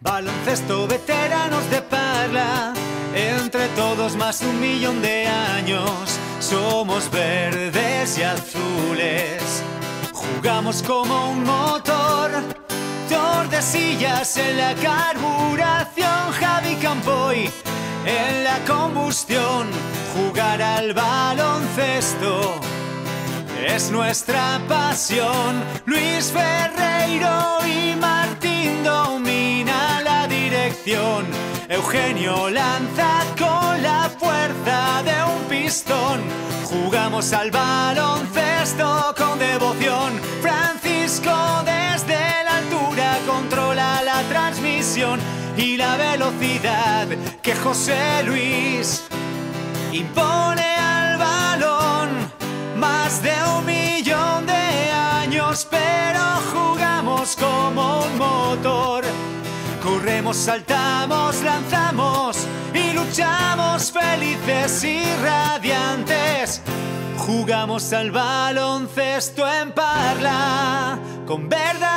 Baloncesto, veteranos de Parla, entre todos más de 1.000.000 de años. Somos verdes y azules, jugamos como un motor. Tordesillas en la carburación, Javi Campoy en la combustión. Jugar al baloncesto es nuestra pasión. Luis Ferreiro y Martín domina la dirección. Eugenio lanza con la fuerza de un pistón. Jugamos al baloncesto con devoción. Francisco desde la altura controla la transmisión y la velocidad que José Luis impone al balón. Más de 1.000.000 de años, pero jugamos como un motor. Corremos, saltamos, lanzamos y luchamos felices y radiantes. Jugamos al baloncesto en Parla con verdad